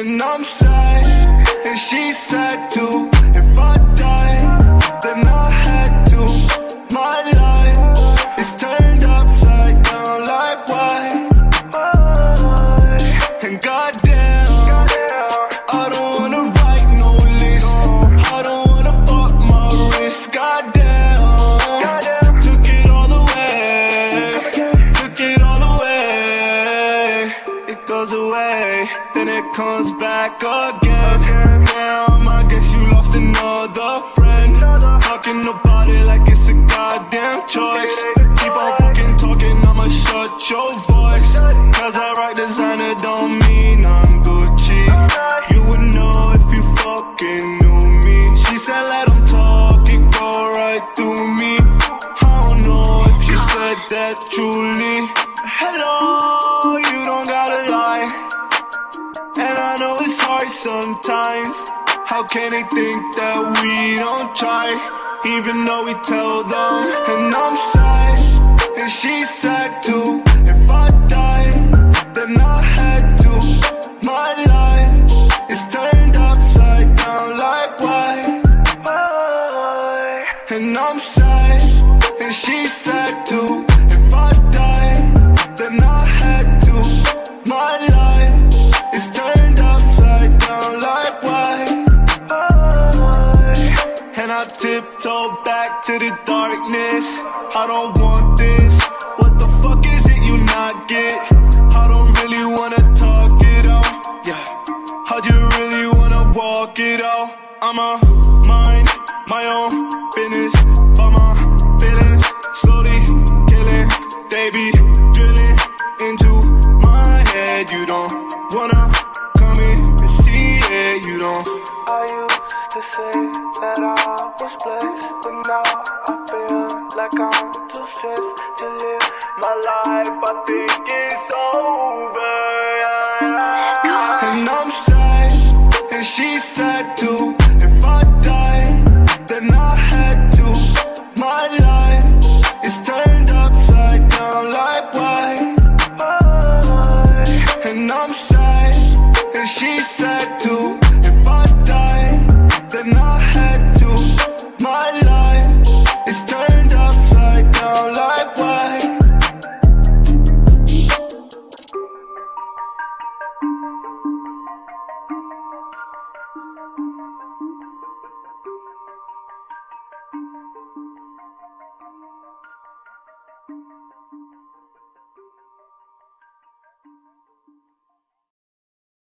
And I'm sad, and she's sad too. If I die, then I had to. My life is turned upside down, like why? And goddamn, I don't wanna write no list. I don't wanna fuck my wrist. Goddamn, took it all away. Took it all away. It goes away, then it comes back again. Damn, I guess you lost another friend. Talking about it like it's a goddamn choice. Keep on fucking talking, I'ma shut your voice. Cause I write designer don't mean I'm Gucci. You would know if you fucking knew me. She said let him talk, it go right through me. I don't know if she said that truly. Hello, you don't gotta lie. And I know it's hard sometimes. How can they think that we don't try? Even though we tell them. And I'm sad, and she's sad too. If I die, then I had to. My life is turned upside down, like why? And I'm sad, and she's sad too. If I die, then I had to. My life is turned upside down, like why? And I tiptoe back to the darkness. I don't want this. What the fuck is it you not get? I don't really wanna talk it out. Yeah, how'd you really wanna walk it out? I'ma mind my own business, but my feelings slowly killing. They be drilling into my head. You don't wanna come in and see it. You don't. I used to say that I was blessed, but now I feel like I'm too stressed to live my life. I think it's over. And I'm sad, and she's sad too. If I die, then I